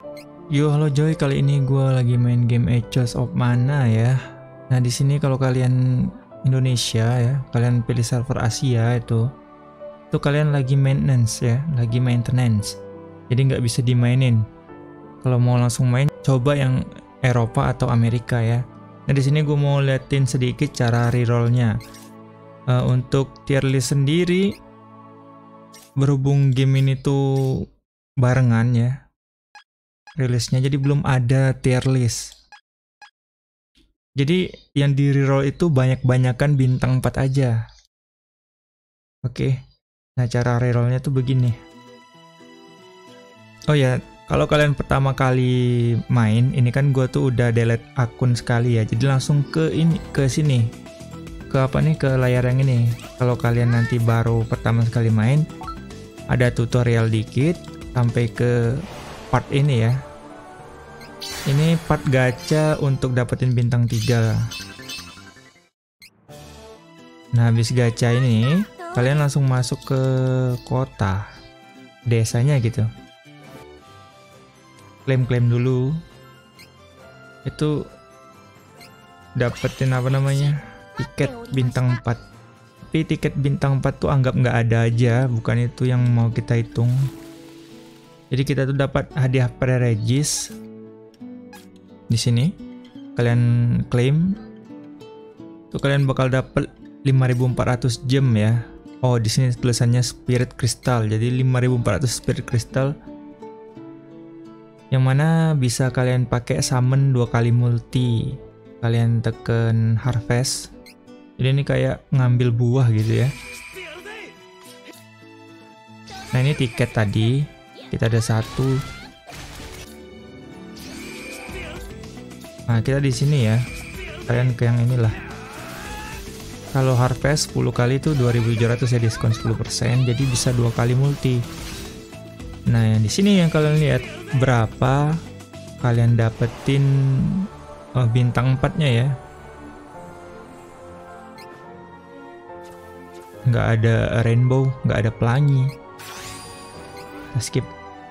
Yo, halo Joy, kali ini gue lagi main game Echoes of Mana ya. Nah, di sini kalau kalian Indonesia ya, kalian pilih server Asia itu kalian lagi maintenance ya, lagi maintenance. Jadi nggak bisa dimainin. Kalau mau langsung main, coba yang Eropa atau Amerika ya. Nah, di sini gue mau liatin sedikit cara rerollnya. Untuk tier list sendiri, berhubung game ini tuh barengan ya, rilisnya, jadi belum ada tier list. Jadi yang di reroll itu banyak-banyakan bintang 4 aja. Oke. Nah, cara rerollnya tuh begini. Oh ya, kalau kalian pertama kali main, ini kan gue tuh udah delete akun sekali ya. Jadi langsung ke ini, ke sini. Ke apa nih, ke layar yang ini. Kalau kalian nanti baru pertama sekali main, ada tutorial dikit sampai ke part ini ya. Ini part gacha untuk dapetin bintang 3. Nah, habis gacha ini kalian langsung masuk ke kota, desanya gitu. Klaim-klaim dulu. Itu dapetin apa namanya? Tiket bintang 4. Tapi tiket bintang 4 tuh anggap nggak ada aja, bukan itu yang mau kita hitung. Jadi kita tuh dapat hadiah pre-regis. Di sini kalian klaim tuh kalian bakal dapat 5.400 gem ya. Oh, di sini tulisannya Spirit Crystal. Jadi 5.400 Spirit Crystal yang mana bisa kalian pakai summon 2 kali multi. Kalian tekan harvest. Jadi ini kayak ngambil buah gitu ya. Nah, ini tiket tadi. Kita ada 1. Nah, kita di sini ya. Kalian ke yang inilah. Kalau harvest 10 kali itu 2.700 ya, diskon 10%, jadi bisa 2 kali multi. Nah, yang di sini yang kalian lihat berapa kalian dapetin bintang 4-nya ya. Nggak ada rainbow, nggak ada pelangi. Kita skip.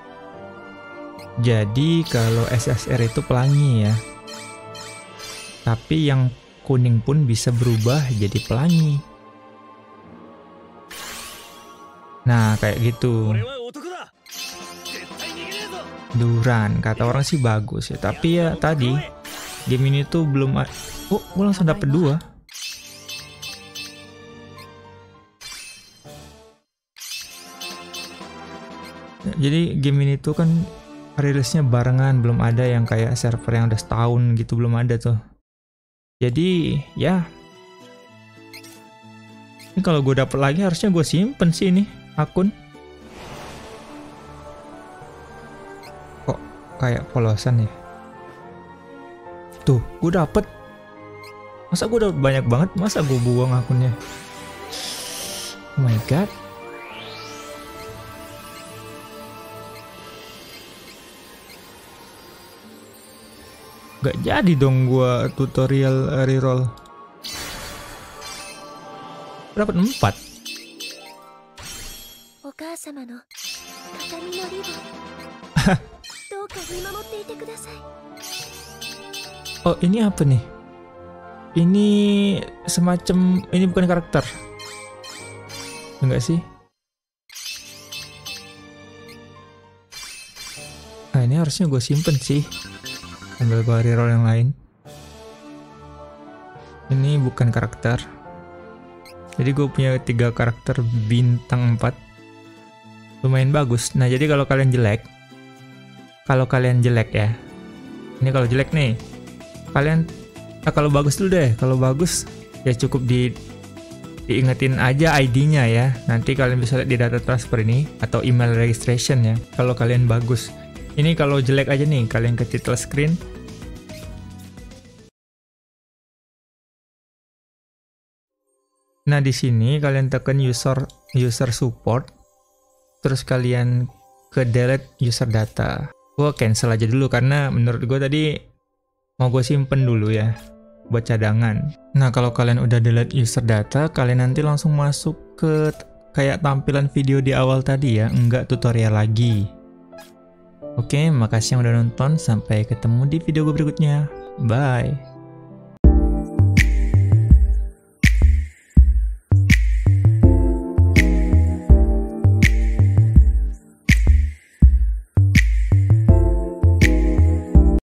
Jadi kalau SSR itu pelangi ya. Tapi yang kuning pun bisa berubah jadi pelangi. Nah, kayak gitu. Duran, kata orang sih bagus ya. Tapi ya tadi, game ini tuh belum ada. Oh, gue langsung dapet 2. Jadi game ini tuh kan rilisnya barengan, belum ada yang kayak server yang udah setahun gitu, belum ada tuh. Jadi ya, ini kalau gue dapet lagi harusnya gue simpen sih ini akun. Kok kayak polosan ya? Tuh, gue dapet. Masa gue dapet banyak banget? Masa gue buang akunnya? Oh my god. Gak jadi dong gua tutorial reroll. Dapat 4. Oh, ini apa nih? Ini semacam, ini bukan karakter. Enggak sih? Nah, ini harusnya gue simpen sih. Ambil gue reroll yang lain. Ini bukan karakter. Jadi gue punya 3 karakter bintang 4. Lumayan bagus. Nah, jadi kalau kalian jelek ya. Ini kalau jelek nih. Kalian kalau bagus dulu deh. Kalau bagus ya cukup diingetin aja ID-nya ya. Nanti kalian bisa lihat di data transfer ini atau email registration ya. Kalau kalian bagus. Ini kalau jelek aja nih, kalian ke title screen. Nah, di sini kalian tekan user support, terus kalian ke delete user data. Gue cancel aja dulu karena menurut gue tadi mau gue simpen dulu ya buat cadangan. Nah, kalau kalian udah delete user data, kalian nanti langsung masuk ke kayak tampilan video di awal tadi ya, enggak tutorial lagi. Oke, makasih yang udah nonton. Sampai ketemu di video gue berikutnya. Bye.